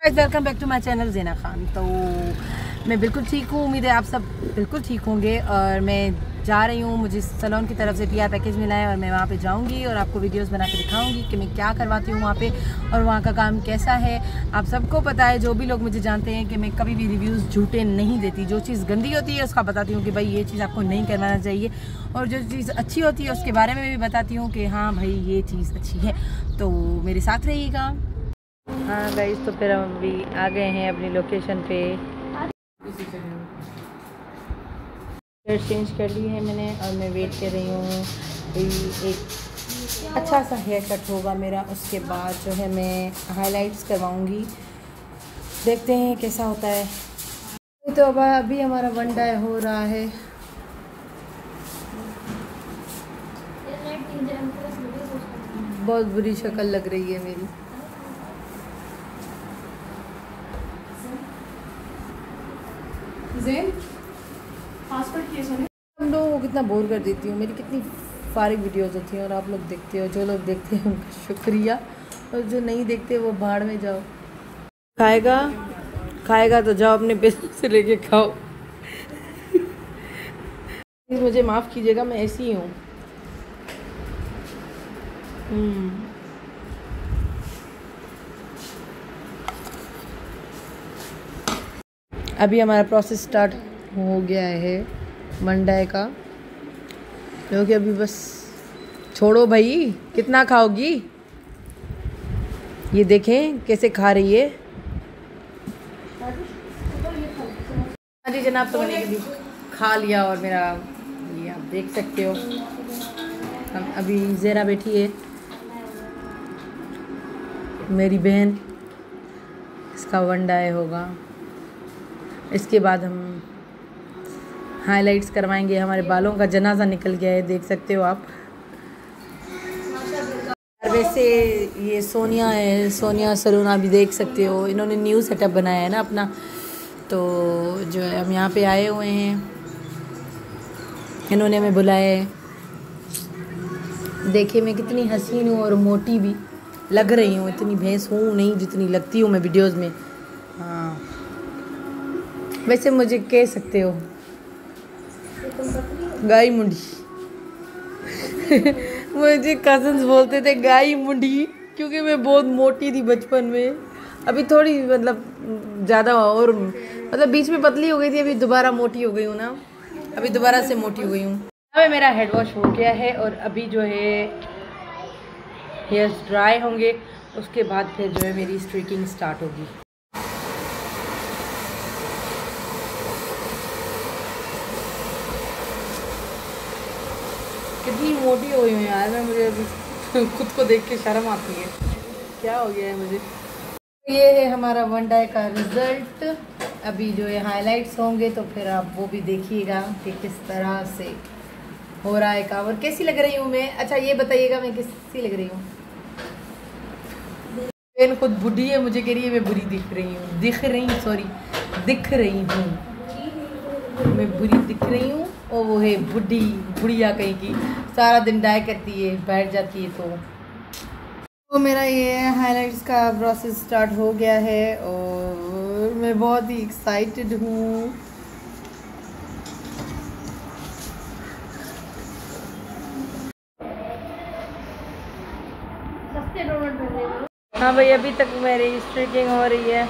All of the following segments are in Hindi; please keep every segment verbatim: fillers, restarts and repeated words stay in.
Welcome back to my channel Zena Khan. तो मैं बिल्कुल ठीक हूँ, उम्मीद है आप सब बिल्कुल ठीक होंगे। और मैं जा रही हूँ, मुझे सैलून की तरफ से पीआर पैकेज मिला है और मैं वहाँ पे जाऊँगी और आपको वीडियोस बना के दिखाऊँगी कि मैं क्या करवाती हूँ वहाँ पे और वहाँ का काम कैसा है। आप सबको पता है, जो भी लोग मुझे जानते हैं, कि मैं कभी भी रिव्यूज़ झूठे नहीं देती। जो चीज़ गंदी होती है उसका बताती हूँ कि भाई ये चीज़ आपको नहीं करवाना चाहिए, और जो चीज़ अच्छी होती है उसके बारे में भी बताती हूँ कि हाँ भाई ये चीज़ अच्छी है। तो मेरे साथ रहिएगा। हाँ गाइस, तो फिर हम अभी आ गए हैं अपनी लोकेशन पे। ड्रेस चेंज कर ली है मैंने और मैं वेट कर रही हूँ एक अच्छा सा हेयर कट होगा मेरा। उसके बाद जो है मैं हाइलाइट्स करवाऊँगी, देखते हैं कैसा होता है। तो अब अभी हमारा वन डे हो रहा है। बहुत बुरी शक्ल लग रही है मेरी। ज़ेन हम लोगों को कितना बोर कर देती हूँ, मेरी कितनी फारिग वीडियोस होती हैं और आप लोग देखते हो। जो लोग देखते हैं उनका शुक्रिया, और जो नहीं देखते वो भाड़ में जाओ। खाएगा खाएगा तो जाओ अपने पैसों से लेके खाओ। मुझे माफ़ कीजिएगा, मैं ऐसी ही हूँ। अभी हमारा प्रोसेस स्टार्ट हो गया है मंडे का, क्योंकि अभी बस छोड़ो भाई, कितना खाओगी। ये देखें कैसे खा रही है। हाँ जी जनाब, तो मैंने अभी खा लिया और मेरा ये आप देख सकते हो। हम अभी ज़ेरा बैठी है, मेरी बहन, इसका वन डे होगा। इसके बाद हम हाइलाइट्स करवाएंगे। हमारे बालों का जनाजा निकल गया है, देख सकते हो आप। वैसे ये सोनिया है, सोनिया सलून, आप भी देख सकते हो। इन्होंने न्यू सेटअप बनाया है ना अपना, तो जो है हम यहाँ पे आए हुए हैं, इन्होंने हमें बुलाया है। देखिए मैं कितनी हसीन हूँ और मोटी भी लग रही हूँ। इतनी भैंस हूँ नहीं जितनी लगती हूँ मैं वीडियोस में। हाँ वैसे मुझे कह सकते हो गाय मुंडी। मुझे कजन्स बोलते थे गाय मुंडी, क्योंकि मैं बहुत मोटी थी बचपन में। अभी थोड़ी मतलब ज़्यादा और मतलब बीच में पतली हो गई थी, अभी दोबारा मोटी हो गई हूँ ना, अभी दोबारा से मोटी हो गई हूँ। अभी मेरा हेड वॉश हो गया है और अभी जो है हेयर्स ड्राई होंगे, उसके बाद फिर जो है मेरी स्ट्रीकिंग स्टार्ट होगी। कितनी मोटी हो गई हूँ यार मैं, मुझे अभी खुद को देख के शर्म आती है। क्या हो गया है मुझे। ये है हमारा वन डे का रिज़ल्ट। अभी जो है हाइलाइट्स होंगे तो फिर आप वो भी देखिएगा कि किस तरह से हो रहा है काम और कैसी लग रही हूँ मैं। अच्छा ये बताइएगा मैं कैसी लग रही हूँ। बहन खुद बुढ़ी है, मुझे कह रही है मैं बुरी दिख रही हूँ। दिख रही सॉरी दिख रही हूँ मैं बुरी दिख रही हूँ। और वो है बुढ़ी, बुढ़िया कहीं की, सारा दिन डाई करती है, बैठ जाती है। तो तो मेरा ये हाइलाइट्स का प्रोसेस स्टार्ट हो गया है और मैं बहुत ही एक्साइटेड हूँ। हाँ भाई, अभी तक मेरी स्ट्रीकिंग हो रही है।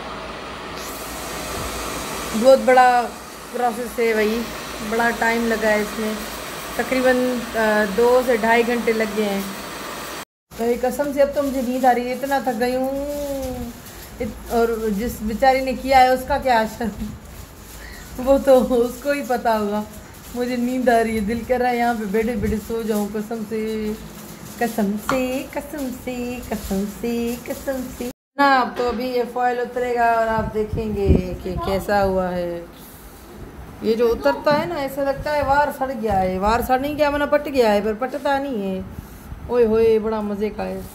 बहुत बड़ा प्रोसेस है भाई, बड़ा टाइम लगा है इसमें, तकरीबन दो से ढाई घंटे लग गए हैं। तो कसम से अब तो मुझे नींद आ रही है, इतना थक गई हूँ। और जिस बेचारी ने किया है उसका क्या असर, वो तो उसको ही पता होगा। मुझे नींद आ रही है, दिल कर रहा है यहाँ पे बैठे बैठे सो जाऊँ। कसम से कसम से कसम से कसम से कसम से ना। अब तो अभी ये फॉइल उतरेगा और आप देखेंगे कि कैसा हुआ है। ये जो उतरता है ना, ऐसा लगता है वार सड़ गया है। वार सड़ नहीं गया, मैंने पट गया है, पर पटता नहीं है। ओए होए, बड़ा मज़े का है।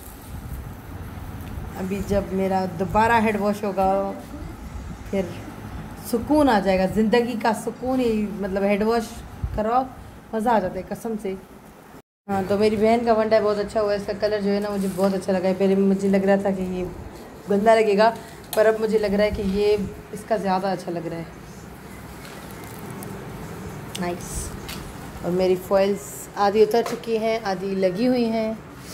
अभी जब मेरा दोबारा हेड वॉश होगा फिर सुकून आ जाएगा, ज़िंदगी का सुकून ही। मतलब हेड वॉश करवाओ, मज़ा आ जाता है कसम से। हाँ, तो मेरी बहन का वन डे बहुत अच्छा हुआ है। इसका कलर जो है ना मुझे बहुत अच्छा लगा है। पहले मुझे लग रहा था कि ये गंदा लगेगा, पर अब मुझे लग रहा है कि ये इसका ज़्यादा अच्छा लग रहा है। नाइस। और मेरी फॉइल्स आधी उतर चुकी हैं, आधी लगी हुई हैं।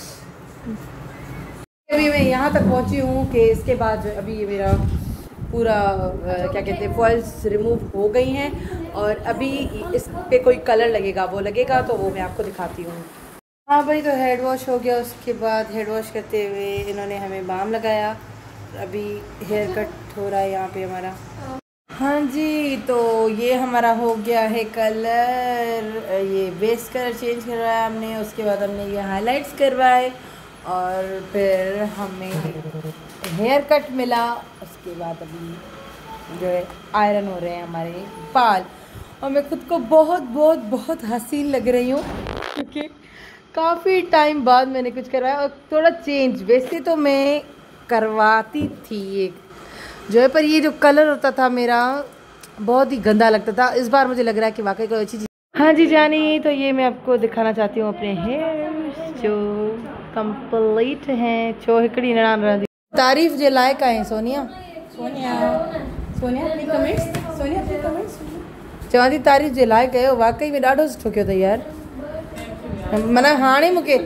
अभी मैं यहाँ तक पहुँची हूँ कि इसके बाद अभी ये मेरा पूरा क्या कहते हैं फॉइल्स रिमूव हो गई हैं और अभी इस पे कोई कलर लगेगा, वो लगेगा तो वो मैं आपको दिखाती हूँ। हाँ भाई, तो हेड वॉश हो गया। उसके बाद हेड वॉश करते हुए इन्होंने हमें बाम लगाया। अभी हेयर कट हो रहा है यहाँ पे हमारा। हाँ जी, तो ये हमारा हो गया है कलर, ये बेस कलर चेंज करवाया हमने। उसके बाद हमने ये हाइलाइट्स करवाए और फिर हमें हेयर कट मिला। उसके बाद अभी जो है आयरन हो रहे हैं हमारे बाल और मैं खुद को बहुत बहुत बहुत हसीन लग रही हूँ क्योंकि काफ़ी टाइम बाद मैंने कुछ करवाया और थोड़ा चेंज। वैसे तो मैं करवाती थी ये जो है, पर ये जो कलर होता था मेरा बहुत ही गंदा लगता था। इस बार मुझे लग रहा है कि वाकई कोई अच्छी चीज़। हाँ जी जानी, तो ये मैं आपको दिखाना चाहती हूँ अपने हेयर जो कंप्लीट हैं। छो हिकड़ी नणान रहंदी तारीफ़ जे लायक आए सोनिया। सोनिया सोनिया अपनी कमेंट्स सोनिया अपनी कमेंट्स चवां थी तारीफ़ जे लायक कयो। वाकई में ॾाढो सुठो कयो अथई यार। माना हाणे मूंखे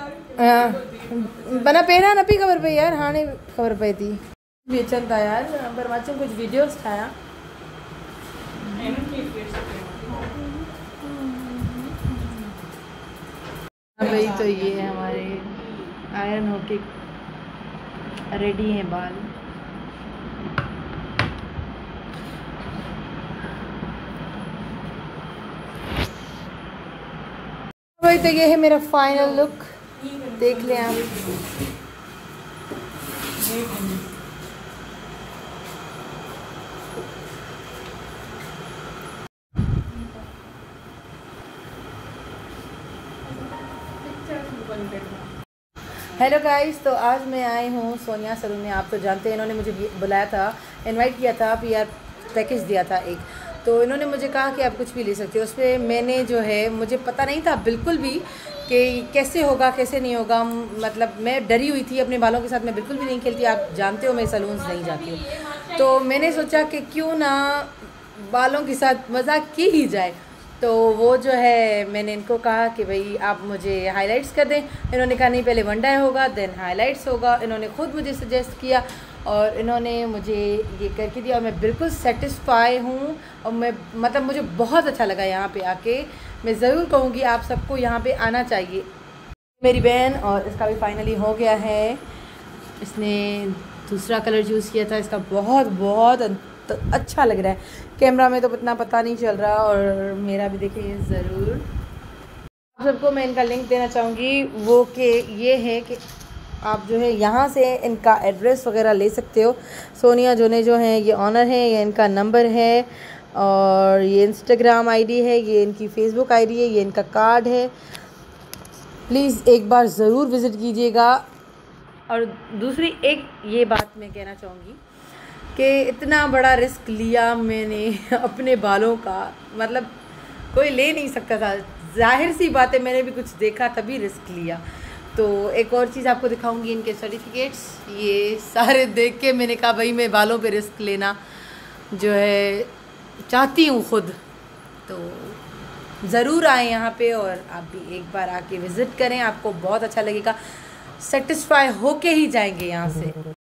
माना पहिरियां न पई ख़बर पई यार, हाणे ख़बर पए थी। भी अचनि था यार, पर मां चयो कुझु वीडियोस ठाहियां। भाई तो ये हमारे आयरन होके रेडी हैं बाल। भाई तो ये है मेरा फाइनल लुक, देख लें आप। हेलो गाइस, तो आज मैं आई हूँ सोनिया सलून में। आप तो जानते हैं, इन्होंने मुझे बुलाया था, इनवाइट किया था, पीआर पैकेज दिया था एक। तो इन्होंने मुझे कहा कि आप कुछ भी ले सकते हो। उस पर मैंने जो है, मुझे पता नहीं था बिल्कुल भी कि कैसे होगा कैसे नहीं होगा। मतलब मैं डरी हुई थी अपने बालों के साथ, मैं बिल्कुल भी नहीं खेलती। आप जानते हो मैं सलून्स नहीं जाती हूँ, तो मैंने सोचा कि क्यों ना बालों के साथ मजाक की ही जाए। तो वो जो है, मैंने इनको कहा कि भाई आप मुझे हाइलाइट्स कर दें। इन्होंने कहा नहीं, पहले वन डाई होगा देन हाइलाइट्स होगा। इन्होंने ख़ुद मुझे सजेस्ट किया और इन्होंने मुझे ये करके दिया और मैं बिल्कुल सेटिस्फाई हूँ। और मैं मतलब मुझे बहुत अच्छा लगा यहाँ पे आके। मैं ज़रूर कहूँगी आप सबको यहाँ पे आना चाहिए। मेरी बहन, और इसका भी फाइनली हो गया है। इसने दूसरा कलर चूज़ किया था, इसका बहुत बहुत तो अच्छा लग रहा है। कैमरा में तो इतना पता नहीं चल रहा, और मेरा भी देखिए ज़रूर। आप सबको मैं इनका लिंक देना चाहूँगी, वो कि ये है कि आप जो है यहाँ से इनका एड्रेस वगैरह ले सकते हो। सोनिया जोने जो हैं ये ऑनर है, ये इनका नंबर है, और ये इंस्टाग्राम आईडी है, ये इनकी फ़ेसबुक आईडी है, ये इनका कार्ड है। प्लीज़ एक बार ज़रूर विज़िट कीजिएगा। और दूसरी एक ये बात मैं कहना चाहूँगी कि इतना बड़ा रिस्क लिया मैंने अपने बालों का, मतलब कोई ले नहीं सकता था। जाहिर सी बात है, मैंने भी कुछ देखा तभी रिस्क लिया। तो एक और चीज़ आपको दिखाऊंगी, इनके सर्टिफिकेट्स। ये सारे देख के मैंने कहा भाई मैं बालों पे रिस्क लेना जो है चाहती हूँ ख़ुद। तो ज़रूर आएँ यहाँ पे, और आप भी एक बार आके विज़िट करें, आपको बहुत अच्छा लगेगा। सेटिस्फाई होके ही जाएंगे यहाँ से।